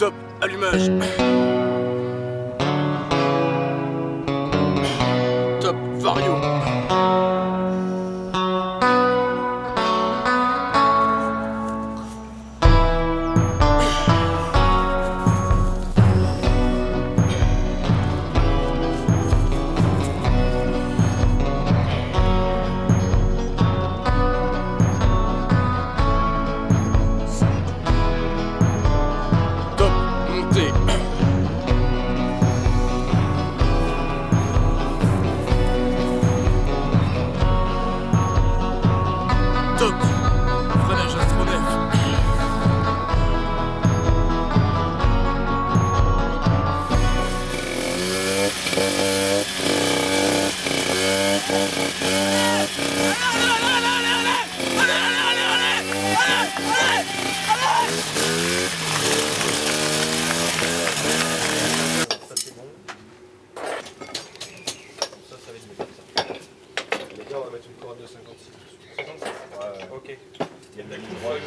Top, allumage. Top, vario. Top, freinage astronef. On va mettre une corde de 56. 56 ouais, ok. Il y a de la ligne droite.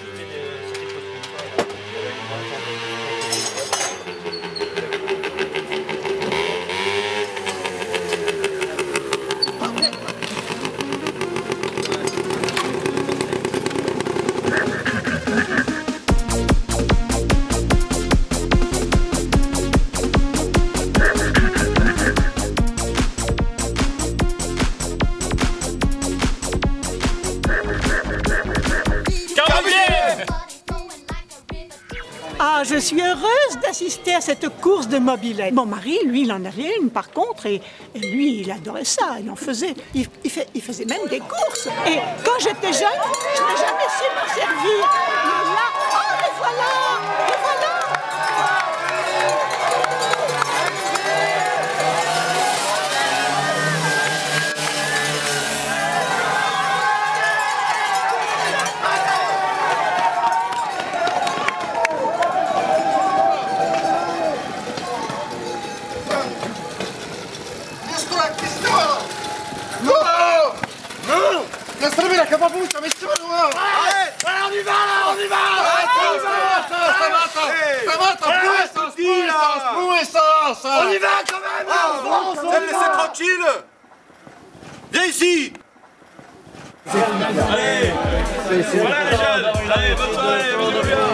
Ah, je suis heureuse d'assister à cette course de mobilette. Mon mari, lui, il en avait une par contre, et lui, il adorait ça, il en faisait. Il faisait même des courses. Et quand j'étais jeune, je n'ai jamais su m'en servir. Mais là, oh, les voilà, les voilà. La capapuccia, mettila là! On y va là, on y va! On y va quand même! Vous allez laisser tranquille! Viens ici! Allez! Voilà les jeunes! Allez, bonne soirée, bonjour bien!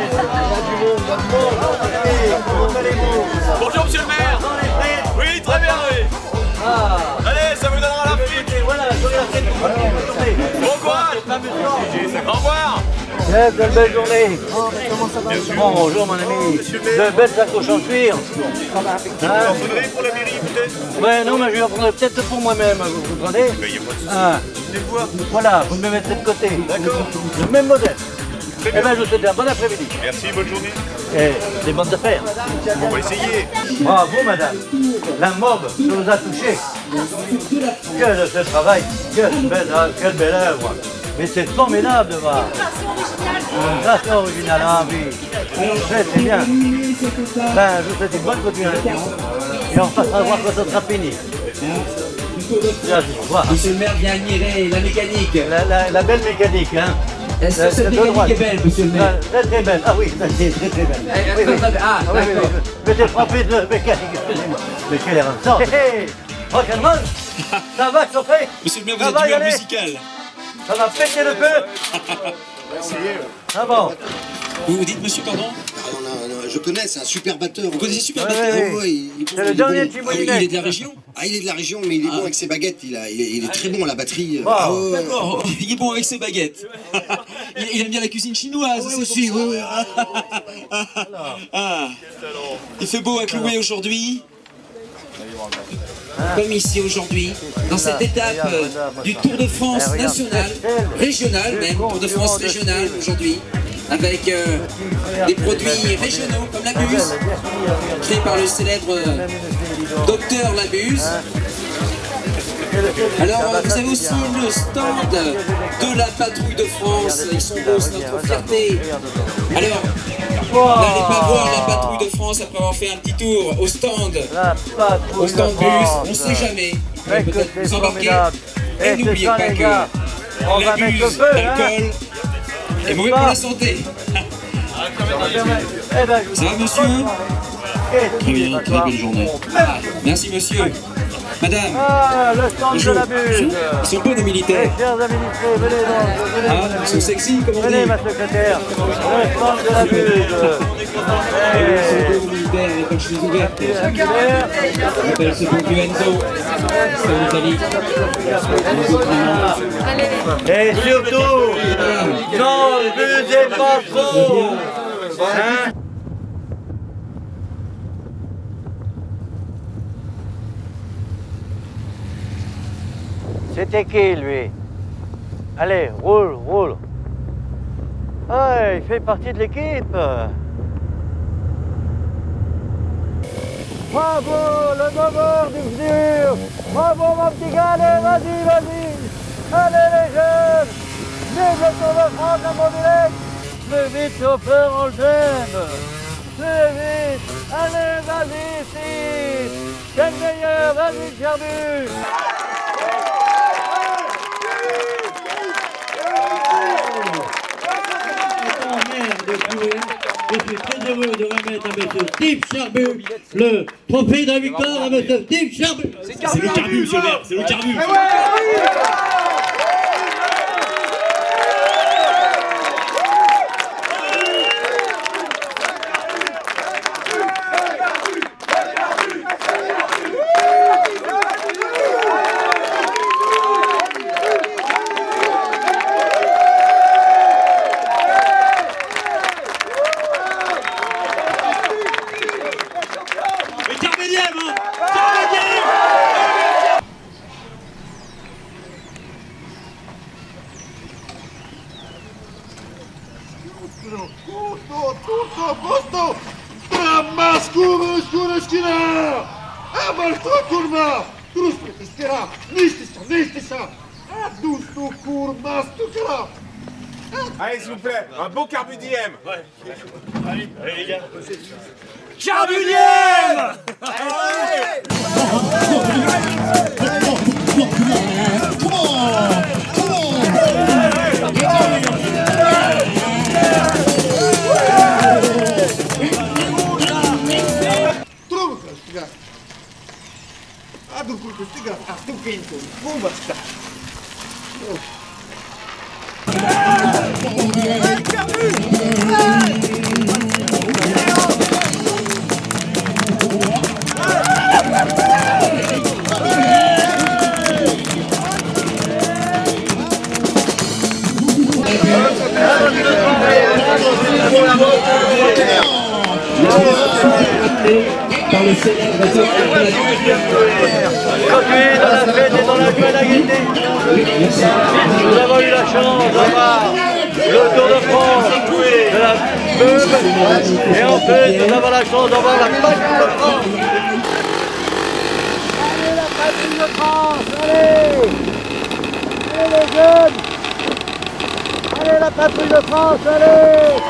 Bonjour monsieur le maire! Oui, très bien, oui! Allez, ça vous donnera la frite! Bon courage! Au revoir! De belles journées. Bonjour mon ami. De belles sacoches en cuir. Vous en voudrez pour la mairie peut-être? Ouais, non, mais je vais en prendre peut-être pour moi-même, vous comprenez? Mais il n'y a pas de souci. Venez voir. Voilà, vous me mettez de côté. D'accord. Le même modèle. Très Eh bien. bien, je vous souhaite un bon après-midi. Merci, bonne journée. Et des bonnes affaires. On va essayer. Bravo, madame. La mob nous a touchés. Quel de ce travail. Quelle belle œuvre. Mais c'est formidable de voir. Grâce originale, ah oui. C'est bien. Ben, je vous souhaite une bonne continuation. Et on passera voir quand ça sera fini. Là, au revoir. Monsieur le maire vient admirer la mécanique. La belle mécanique, hein. Est-ce que cette mécanique est belle, monsieur le maire? Très très belle. Ah oui, c'est très très belle. Oui, oui. Ah, Ah oui, d'accord. mais t'es frappé de mécanique, excusez-moi. Mais quelle erreur de sort. Hé hé, rock'n'roll, ça va chauffer? Monsieur le maire, vous Ça êtes va y d'humeur aller? musicale. Ça va péter le feu. Ah bon? Vous dites monsieur, pardon? Je connais, c'est un super batteur. Vous connaissez super Ouais, batteur? ouais, ouais. C'est le dernier de Chimoulinet. Il est de la région? Ah, il est de la région, mais il est bon avec ses baguettes. Il est très bon à la batterie. Wow. Ah, ouais. D'accord, il est bon avec ses baguettes. Il aime bien la cuisine chinoise. Oui, c'est aussi, pour ça. oui, Ah. Il fait beau à clouer aujourd'hui. Comme ici aujourd'hui, dans cette étape du Tour de France national, régional même, Tour de France régional aujourd'hui, avec des produits régionaux comme la Buse, créé par le célèbre docteur Labuse. Alors vous avez aussi le stand de la patrouille de France, ils sont beaux, c'est notre fierté. Alors, n'allez pas voir la patrouille de France après avoir fait un petit tour au stand Buse, on ne sait jamais, peut-être vous embarquer. Et n'oubliez pas que on va mettre le l'abus feu, d'alcool est mauvais pour la santé. Eh ben, Ça va, monsieur? Très bien, très belle journée. Merci, monsieur. Madame. Ah, le stand de la buse. Ils sont beaux, nos militaires. Chers administrés, venez donc, venez. Ah, ils sont sexy, comme on Venez, dit. ma secrétaire. Le stand de la buse. Ils sont beaux, nos militaires, avec une chemise ouverte. On appelle ce bon Enzo. C'est en Italie. Et surtout, n'en buvez pas trop. Hein? C'était qui, lui? Allez, roule, roule. Ah, il fait partie de l'équipe. Bravo, le moteur du futur. Bravo, mon petit gars. Allez, vas-y, vas-y. Allez, les jeunes. Vive le Tour de France à Montbéliard. Plus vite, chauffeur, on le t'aime. Plus vite. Allez, vas-y, ici. C'est le meilleur. Vas-y, Gerbu. Je suis très heureux de remettre à M. Steve Charbut le trophée de la victoire à M. Steve Charbut. C'est le Carbu, monsieur le maire, c'est le Carbu. Posto! Trama skina! Amalto kurma! Trusko istera! Nistisa! Adusto kurma stukera! Allez, s'il vous plaît, un beau Carbu DM. Ouais. Allez, les gars. Carbu DM! Par le célèbre Conduit dans la fête et dans la joie et la gaieté. Nous avons eu la chance d'avoir le Tour de France de la pub et en plus nous avons la chance d'avoir la patrouille de France. Allez la patrouille de France, allez! Allez les jeunes! Allez la patrouille de France, allez!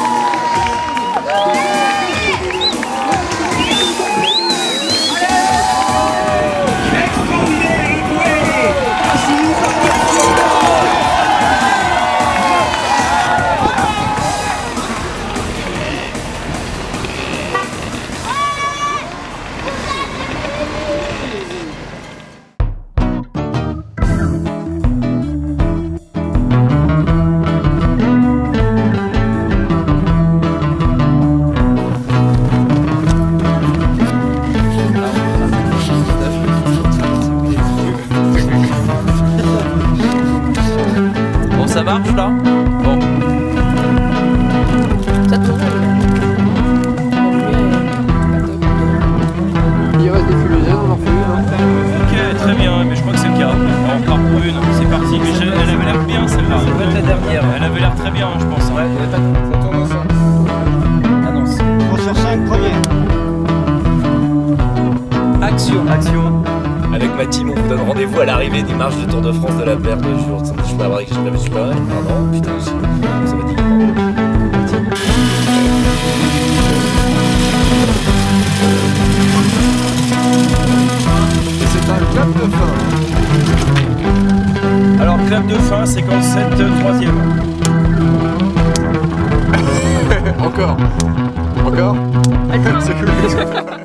Bon, ça marche là? Bon. Ça tourne. Il reste des fumigènes, on en fait une. Ok, très bien, mais je crois que c'est le cas. On part pour une, c'est parti. Mais elle avait l'air bien celle-là. Ça peut être la dernière. Elle avait l'air très bien, je pense. Ouais, Ça tourne ensemble. annonce. 3 sur 5, premier. Action. Action. Avec ma team, on vous donne rendez-vous à l'arrivée des marches du Tour de France de la Paire de jours. Je peux avoir que je suis pas mal. Pardon, putain, ça va dire. Et c'est un clap de fin. Alors, clap de fin, séquence 7, 3e. En Encore. Encore. C'est cool.